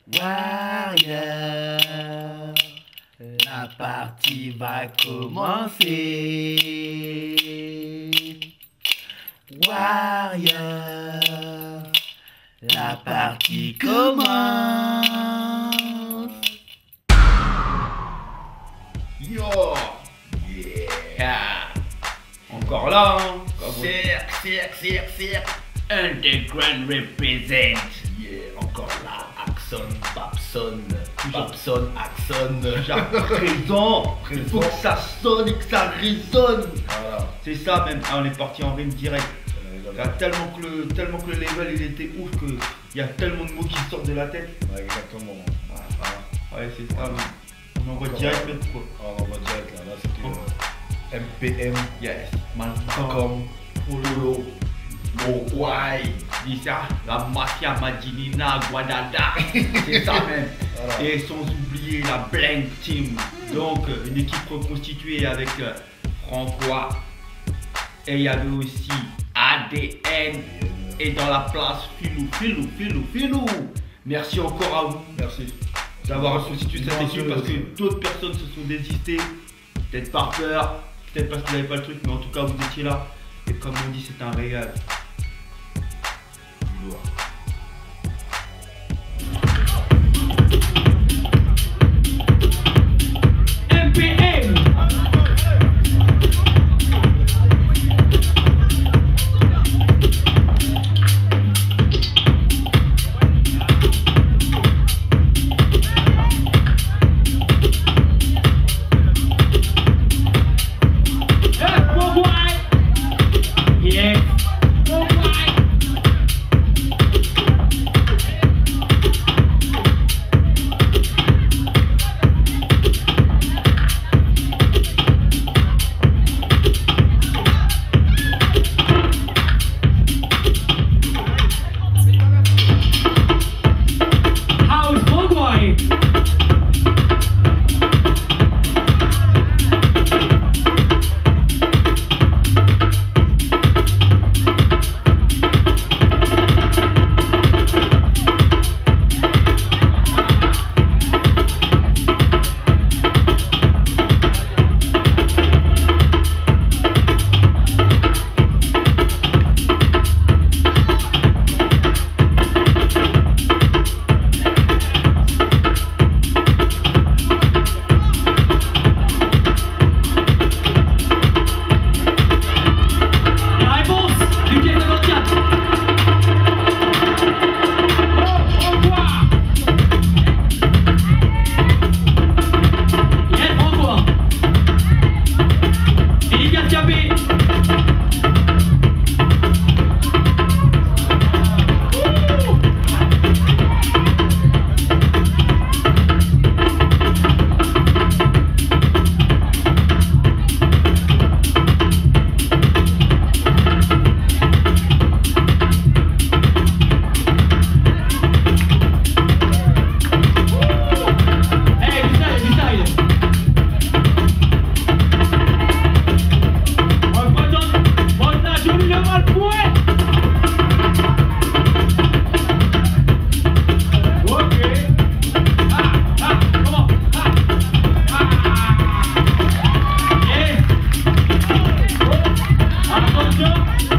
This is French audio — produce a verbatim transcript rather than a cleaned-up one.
Warrior, la partie va commencer. Warrior, la partie commence. Yo, yeah, encore là, hein. Cercle, cercle, cercle, cercle. Underground represent. Yeah, encore là, Hagson, Babson, Babson, Hagson. Présent, il faut que ça sonne et que ça résonne. Voilà. C'est ça même. Ah, on est parti en rime direct. Il y a tellement que le, tellement que le level il était ouf que il y a tellement de mots qui sortent de la tête. Ouais, exactement. Ouais, voilà. Ouais, c'est ça. On envoie direct même quoi. Ah, on envoie direct là. Là c'était euh, M P M. Yes. Malcolm. Pololo. Mowai. Dis ça. La mafia Madinina Guadada. C'est ça même. Voilà. Et sans oublier la Blank Team. Donc une équipe reconstituée avec euh, Francois. Et il y avait aussi A D N. Et dans la place Filou, Filou, Filou, Filou. Merci encore à vous. Merci. D'avoir reconstitué cette équipe parce que d'autres personnes se sont désistées. Peut-être par peur, peut-être parce qu'ils n'avaient pas le truc, mais en tout cas vous étiez là. Et comme on dit, c'est un régal. M P M. Attention.